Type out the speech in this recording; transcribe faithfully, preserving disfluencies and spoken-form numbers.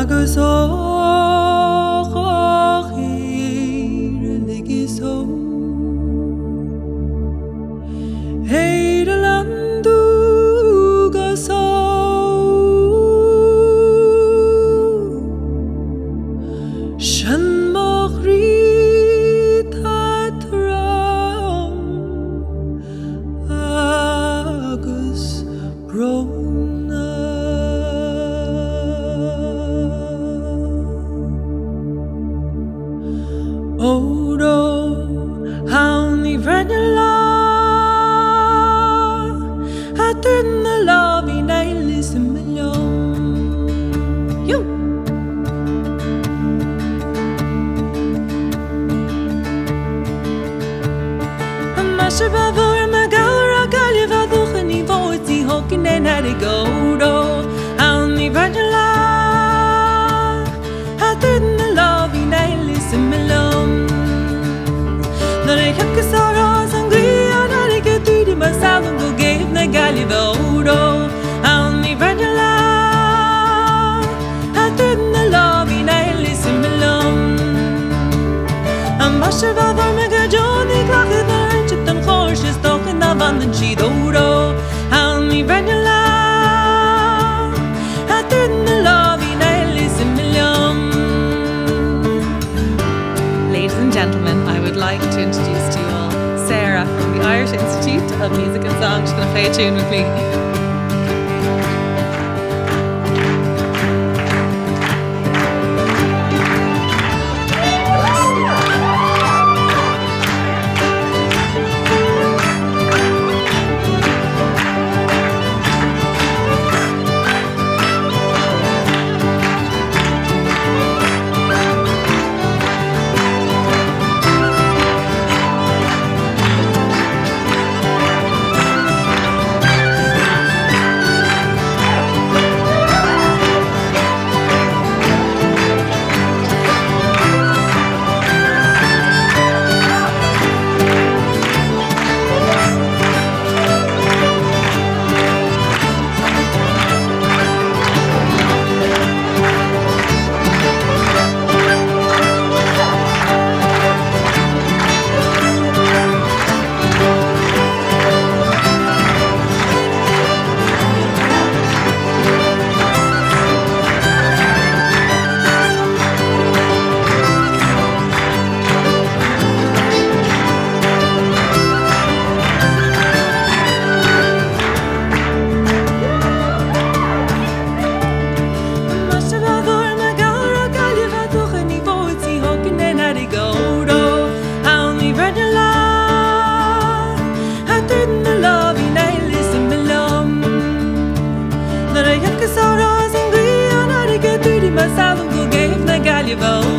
agus ó chéir ligis ó héad a landú gus ó sin moch rí tatram agus brona. Odo hawn ni Bhruinneallaigh a dyn y lof I neilis y miliwn. Yw! Masha bafur ma gawr a galif a ddwchyn I fod I hogyn ein erig odo hawn ni Bhruinneallaigh a dyn y lof I neilis y miliwn. Når jeg ikke så rås en glia, når jeg ikke tyder meg selv om du gav meg galt I vårdo. Han I Bhruinneallaigh, at denne lov I neilis I mellom. Han varsel var var meg a John I klakket når han kjøpt en korse stokken av vannet skidoro. Han I Bhruinneallaigh, at denne lov I neilis I mellom. Ladies and gentlemen, I would like to introduce to you all Sarah from the Irish Institute of Music and Song. She's going to play a tune with me. Salum go gave na gallivo.